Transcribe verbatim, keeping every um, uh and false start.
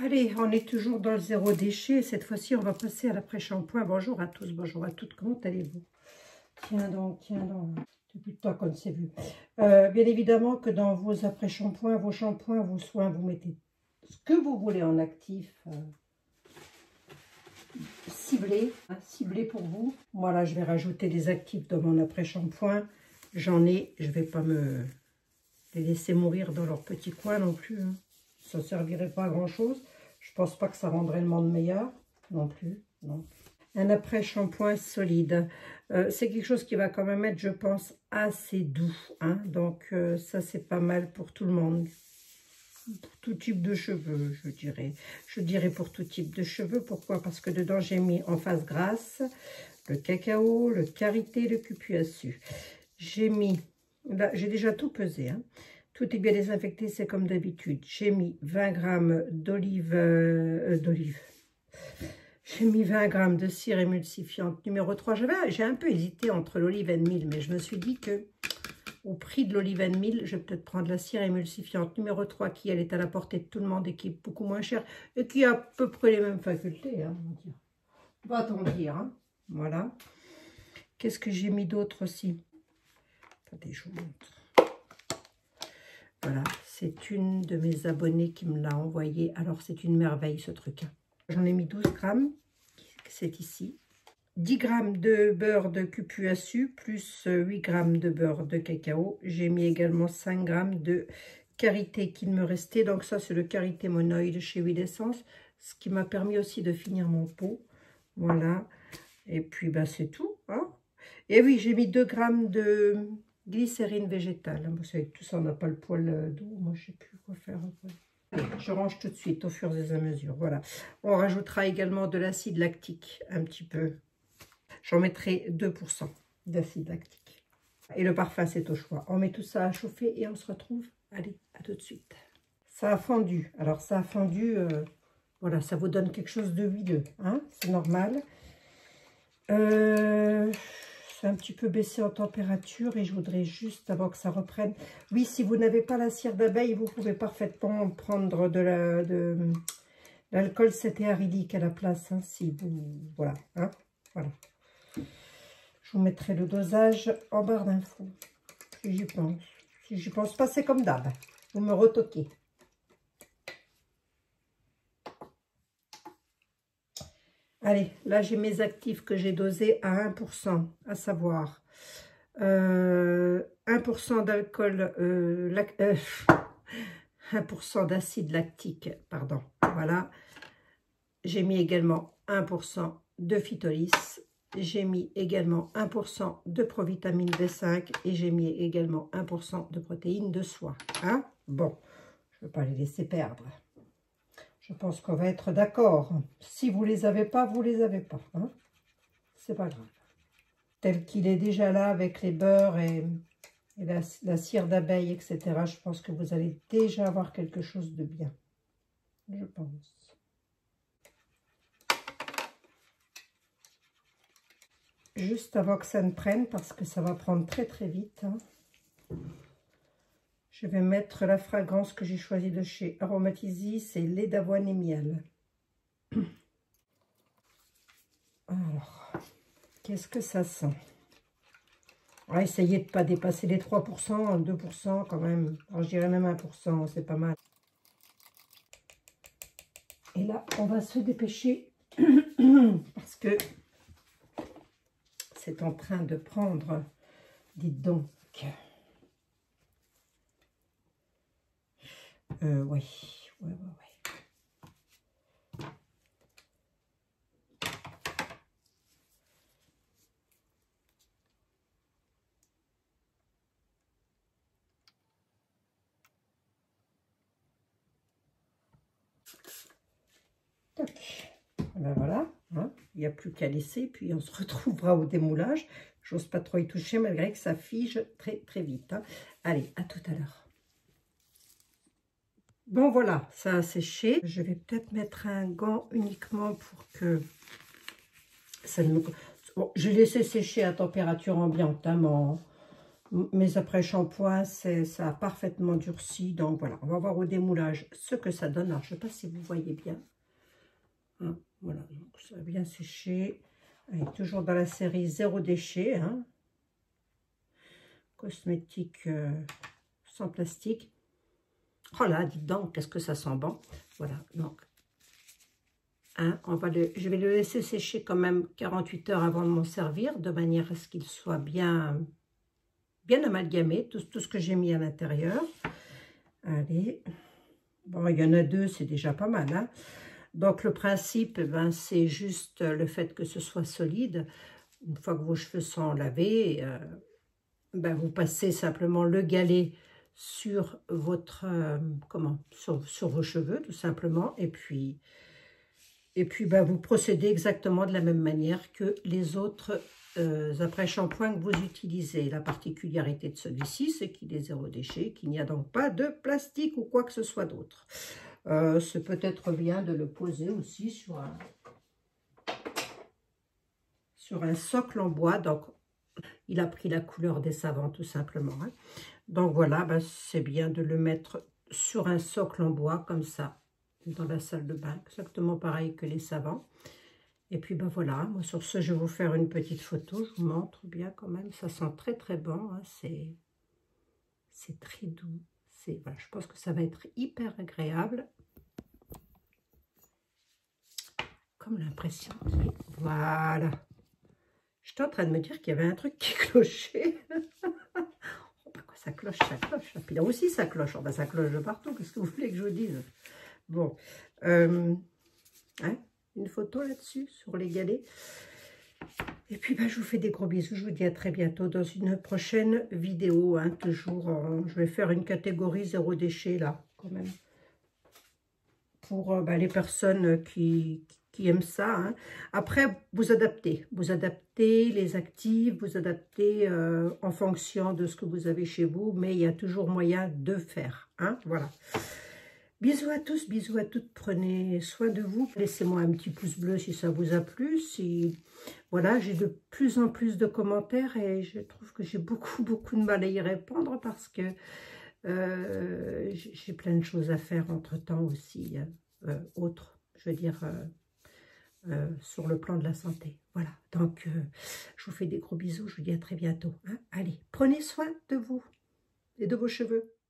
Allez, on est toujours dans le zéro déchet. Cette fois-ci, on va passer à l'après-shampoing. Bonjour à tous, bonjour à toutes. Comment allez-vous? Tiens donc, tiens donc. Depuis le temps qu'on ne s'est vu. Euh, bien évidemment que dans vos après-shampoings, vos shampoings, vos soins, vous mettez ce que vous voulez en actif. Euh, ciblé, hein, ciblé pour vous. Moi, là, je vais rajouter des actifs dans mon après-shampoing. J'en ai, je ne vais pas me les laisser mourir dans leur petit coin non plus. Hein. Ça ne servirait pas à grand-chose. Je pense pas que ça rendrait le monde meilleur non plus. Non. Un après-shampoing solide. Euh, c'est quelque chose qui va quand même être, je pense, assez doux. Hein. Donc, euh, ça, c'est pas mal pour tout le monde. Pour tout type de cheveux, je dirais. Je dirais pour tout type de cheveux. Pourquoi? Parce que dedans, j'ai mis en face grasse le cacao, le karité, le cupuaçu. J'ai mis, là, j'ai déjà tout pesé. Hein. Tout est bien désinfecté, c'est comme d'habitude. J'ai mis vingt grammes d'olive, euh, d'olive. J'ai mis vingt grammes de cire émulsifiante numéro trois. J'ai un peu hésité entre l'olive and meal, mais je me suis dit que au prix de l'olive and meal, je vais peut-être prendre la cire émulsifiante numéro trois qui, elle, est à la portée de tout le monde et qui est beaucoup moins chère et qui a à peu près les mêmes facultés. Hein, va-t-on dire. Hein, voilà. Qu'est-ce que j'ai mis d'autre aussi? Attendez, je vous montre. Voilà, c'est une de mes abonnées qui me l'a envoyé. Alors, c'est une merveille, ce truc. J'en ai mis douze grammes, c'est ici. dix grammes de beurre de cupuaçu, plus huit grammes de beurre de cacao. J'ai mis également cinq grammes de karité qu'il me restait. Donc, ça, c'est le karité monoïde chez Huile Essence, ce qui m'a permis aussi de finir mon pot. Voilà. Et puis, bah, c'est tout. Hein. Et oui, j'ai mis deux grammes de glycérine végétale. Vous savez, tout ça, on n'a pas le poil doux. Moi, je ne sais plus quoi faire. Allez, je range tout de suite au fur et à mesure. Voilà. On rajoutera également de l'acide lactique, un petit peu. J'en mettrai deux pour cent d'acide lactique. Et le parfum, c'est au choix. On met tout ça à chauffer et on se retrouve. Allez, à tout de suite. Ça a fondu. Alors, ça a fondu. Euh, voilà, ça vous donne quelque chose de huileux. Hein, c'est normal. Euh... C'est un petit peu baissé en température et je voudrais juste, avant que ça reprenne, oui, si vous n'avez pas la cire d'abeille, vous pouvez parfaitement prendre de la de l'alcool cétéarylique à la place, hein, si vous, voilà, hein, voilà. Je vous mettrai le dosage en barre d'infos, si j'y pense. Si j'y pense pas, c'est comme d'hab, vous me retoquez. Allez, là j'ai mes actifs que j'ai dosés à un pour cent, à savoir euh, un pour cent d'alcool, euh, euh, un pour cent d'acide lactique, pardon, voilà. J'ai mis également un pour cent de phytolis, j'ai mis également un pour cent de provitamine B cinq et j'ai mis également un pour cent de protéines de soie. Hein? Bon, je ne veux pas les laisser perdre. Je pense qu'on va être d'accord. Si vous ne les avez pas, vous ne les avez pas. Hein, c'est pas grave. Tel qu'il est déjà là avec les beurres et, et la, la cire d'abeille, et cetera. Je pense que vous allez déjà avoir quelque chose de bien. Je pense. Juste avant que ça ne prenne, parce que ça va prendre très très vite. Hein. Je vais mettre la fragrance que j'ai choisie de chez Aromatizzy, c'est lait d'avoine et miel. Alors, qu'est-ce que ça sent? Ah, essayez de ne pas dépasser les trois pour cent, deux pour cent quand même. Alors, je dirais même un pour cent, c'est pas mal. Et là, on va se dépêcher parce que c'est en train de prendre, dites donc. Euh, oui, oui, oui, oui. Toc. Ben voilà, hein, il n'y a plus qu'à laisser, puis on se retrouvera au démoulage. J'ose pas trop y toucher malgré que ça fige très très vite. Hein. Allez, à tout à l'heure. Bon voilà, ça a séché. Je vais peut-être mettre un gant uniquement pour que ça ne me... Bon, j'ai laissé sécher à température ambiante, hein, mon, mes après-shampoings, ça a parfaitement durci. Donc voilà, on va voir au démoulage ce que ça donne. Alors, je ne sais pas si vous voyez bien. Hein, voilà, donc ça a bien séché. Allez, toujours dans la série zéro déchet. Hein. Cosmétique euh, sans plastique. Oh là, dites donc, qu'est-ce que ça sent bon. Voilà, donc, hein, on va le, je vais le laisser sécher quand même quarante-huit heures avant de m'en servir, de manière à ce qu'il soit bien... bien amalgamé, tout, tout ce que j'ai mis à l'intérieur. Allez, bon, il y en a deux, c'est déjà pas mal. Hein. Donc, le principe, ben, c'est juste le fait que ce soit solide. Une fois que vos cheveux sont lavés, euh, ben, vous passez simplement le galet sur votre, euh, comment, sur, sur vos cheveux, tout simplement. Et puis, et puis ben, vous procédez exactement de la même manière que les autres Euh, après-shampoing que vous utilisez. La particularité de celui-ci, c'est qu'il est zéro déchet, qu'il n'y a donc pas de plastique ou quoi que ce soit d'autre. Euh, c'est peut-être bien de le poser aussi sur un, sur un socle en bois. Donc, il a pris la couleur des savants, tout simplement. Hein. Donc, voilà, ben, c'est bien de le mettre sur un socle en bois, comme ça, dans la salle de bain. Exactement pareil que les savants. Et puis ben voilà, moi sur ce, je vais vous faire une petite photo, je vous montre bien quand même, ça sent très très bon, hein, c'est très doux, voilà, je pense que ça va être hyper agréable. Comme l'impression, voilà. J'étais en train de me dire qu'il y avait un truc qui clochait. Oh, bah quoi, ça cloche, ça cloche. Puis là aussi ça cloche, oh, bah, ça cloche de partout, qu'est-ce que vous voulez que je vous dise? Bon, euh, hein, une photo là-dessus, sur les galets. Et puis, bah, je vous fais des gros bisous. Je vous dis à très bientôt dans une prochaine vidéo. Hein, toujours, euh, je vais faire une catégorie zéro déchet, là, quand même. Pour euh, bah, les personnes qui, qui aiment ça. Hein. Après, vous adaptez. Vous adaptez les actifs, vous adaptez euh, en fonction de ce que vous avez chez vous. Mais il y a toujours moyen de faire. Hein, voilà. Bisous à tous, bisous à toutes, prenez soin de vous. Laissez-moi un petit pouce bleu si ça vous a plu. Si... Voilà, j'ai de plus en plus de commentaires et je trouve que j'ai beaucoup, beaucoup de mal à y répondre parce que euh, j'ai plein de choses à faire entre-temps aussi, euh, autres, je veux dire, euh, euh, sur le plan de la santé. Voilà, donc euh, je vous fais des gros bisous, je vous dis à très bientôt. Hein. Allez, prenez soin de vous et de vos cheveux.